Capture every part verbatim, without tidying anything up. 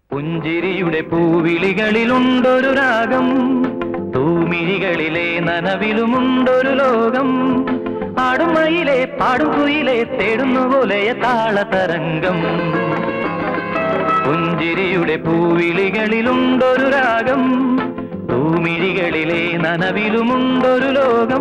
പുഞ്ചിരിയുടെ പൂവിളികളിലുണ്ടൊരു രാഗം, തൂമിഴികളിലെ നനവിലുമുണ്ടൊരു ലോകം. ആടുമയിലെ പാടും കുയിലെ തേടുന്ന പോലെ താളതരംഗം. പുഞ്ചിരിയുടെ പൂവിളികളിലുണ്ടൊരു രാഗം, തൂമിഴികളിലെ നനവിലുമുണ്ടൊരു ലോകം.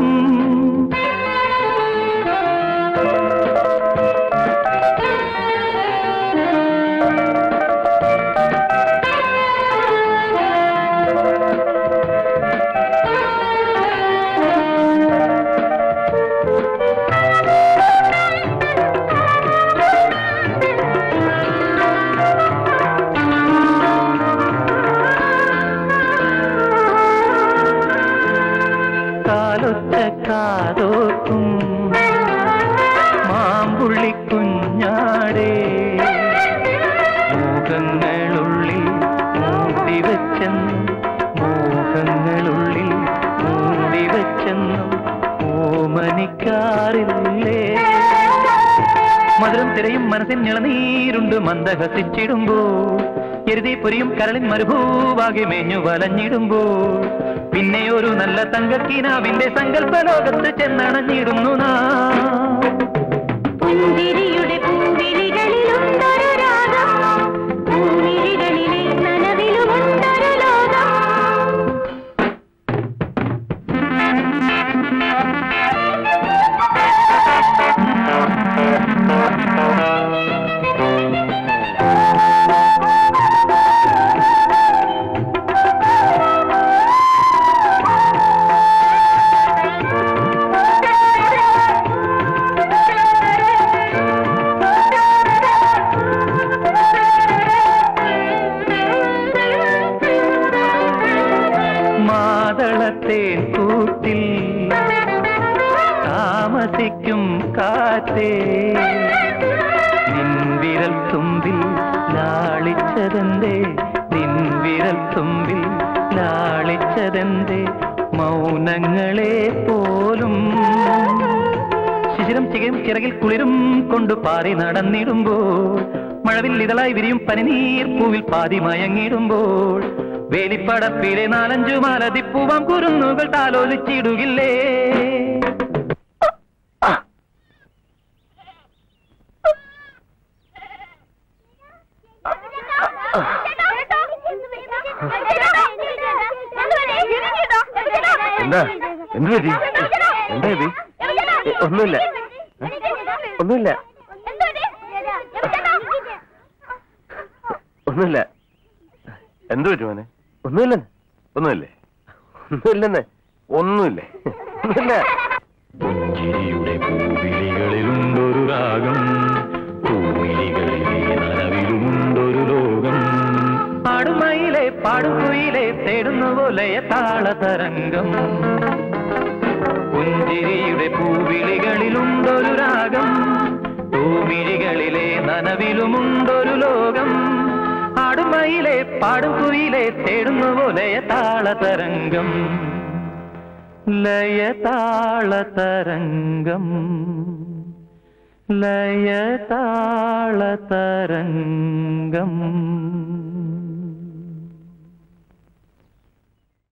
കാതോക്കും മാമ്പുള്ളി കുഞ്ഞാടേ, മോഹങ്ങളുള്ളിൽ മൂടിവെച്ചെന്നു, മോഹങ്ങളുള്ളിൽ മൂടിവെച്ചെന്നു ഓമനിക്കാറില്ലേ. മധുരം തിരയും മനസ്സിൻ ഇളനീരുണ്ട് മന്ദഹസിച്ചിടുമ്പോ, എരുതി പൊരിയും കരളിൻ മരുഭൂവാകെ മേഞ്ഞു വലഞ്ഞിടുമ്പോ, പിന്നെ ഒരു നല്ല തങ്കക്കിനാവിന്റെ സങ്കല്പ ലോകത്ത് ചെന്നണഞ്ഞിടുന്നു നാം. പുഞ്ചിരിയുടെ പൂവിളികളിലുണ്ടൊരു രാഗം, പൂവിളികളിലെ നനവിലുമുണ്ടൊരു ലോകം. മാതളത്തേൻ കൂട്ടിൽ താമസിക്കും കാറ്റേ, നിൻവിരൽ തുമ്പിൽ ലാളിച്ചതെന്തേ, നിൻവിരൽ തുമ്പിൽ ലാളിച്ചതെന്തേ മൗനങ്ങളെ പോലും. ശിശിരം ചികയും ചിറകിൽ കുളിരും കൊണ്ടു പാറി നടന്നിടുമ്പോൾ, മഴവിൽ ഇതളായി വിരിയും പനിനീർ പൂവിൽ പാതി മയങ്ങിടുമ്പോൾ, വേലിപ്പടപ്പിലെ നാലഞ്ചു മാലതിപ്പൂവാം കുരുന്നുകൾ താലോലിച്ചിടുകില്ലേ. എന്താ എന്ത് പറ്റി? എന്താ ഇത്? ഒന്നുമില്ല, ഒന്നുമില്ല, ഒന്നുമില്ല. എന്ത് പറ്റും മോനെ? ഒന്നുമില്ലെന്ന്. ഒന്നുമില്ലേ? ഒന്നുമില്ലെന്ന്. ഒന്നുമില്ലേ? ഒന്നുമില്ല. പുഞ്ചിരിയുടെ പൂവിളികളിലുണ്ടൊരു രാഗം, പൂവിളികളിലെ നനവിലുമുണ്ടൊരു ലോകം. പാടുമയിലെ പാടുകുയിലെ തേടുന്ന പോലെ താളതരംഗം. പുഞ്ചിരിയുടെ പൂവിളികളിലുണ്ടൊരു രാഗം, പൂമിഴികളിലെ നനവിലുമുണ്ടൊരു ലോകം. ആടുമയിലെ പാടുകുയിലെ തേടുന്ന പോലെ താളതരംഗം, ലയതാളതരംഗം, ലയതാളതരംഗം.